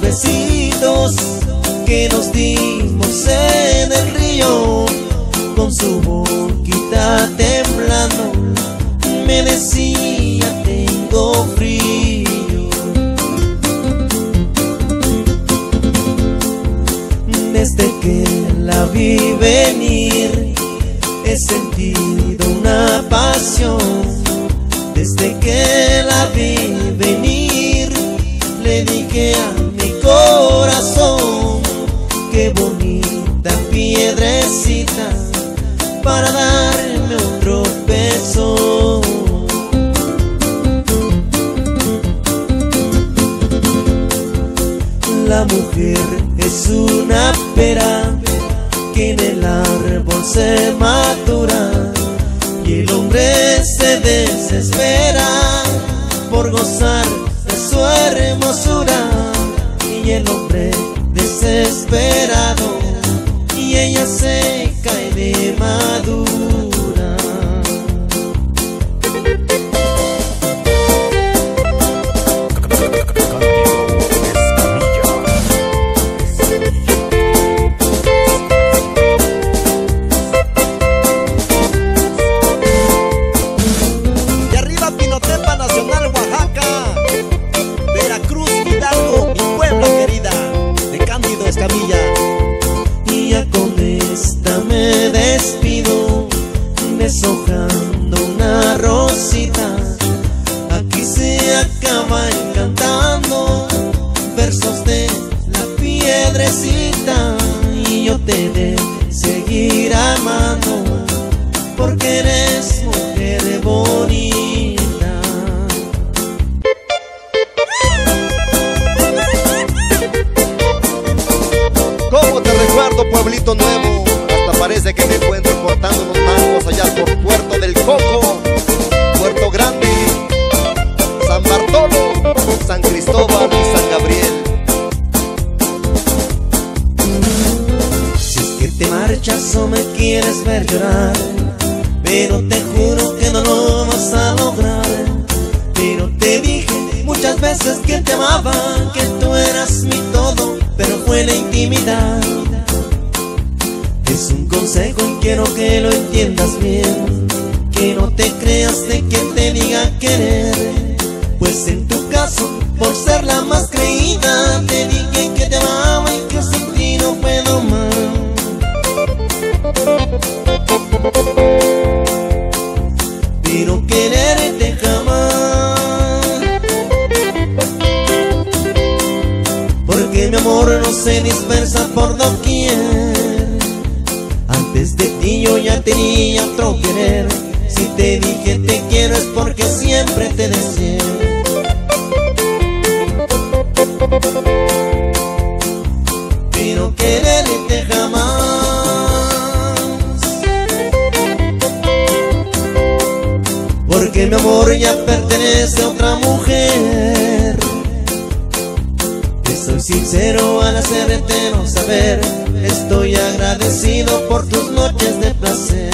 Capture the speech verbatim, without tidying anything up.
besitos que nos dimos en el río. Con su boquita temblando me decía tengo frío. Desde que la vi venir he sentido una pasión. Desde que la vi venir le dije a mi corazón qué bonita piedrecita para darme otro beso. La mujer es una pera que en el árbol se madura, y el hombre se desespera por gozar de su hermosura. Y el hombre desesperado y ella se cae de madura. De arriba Pinotepa Nacional, Oaxaca, Veracruz, Hidalgo, mi pueblo querida, de Cándido Escamilla. Y ya con esta me despido, deshojando una rosita. Aquí se acaba encantando versos de la piedrecita. Y yo te de seguir amando porque eres mujer bonita. ¿Cómo te recuerdo, pueblito nuevo? Hasta parece que me encuentro cortando unos mangos allá por Puerto del Coco, Puerto Grande, San Bartolo, San Cristóbal y San Gabriel. Si es que te marchas o me quieres ver llorar, pero te juro que no lo vas a lograr. Pero te dije muchas veces que te amaba, que tú eras mi todo, pero fue la intimidad. Es un consejo y quiero que lo entiendas bien, que no te creas de que te diga querer. Pues en tu caso, por ser la más creída, te dije que te amaba y que sin ti no puedo más. Pero quererte jamás, porque mi amor no se dispersa por doquier. Antes de ti yo ya tenía otro querer. Si te dije te quiero es porque siempre te deseé. Pero quererte jamás, porque mi amor ya pertenece a otra mujer. Te soy sincero al hacerte no saber, estoy agradecido por tus noches de placer.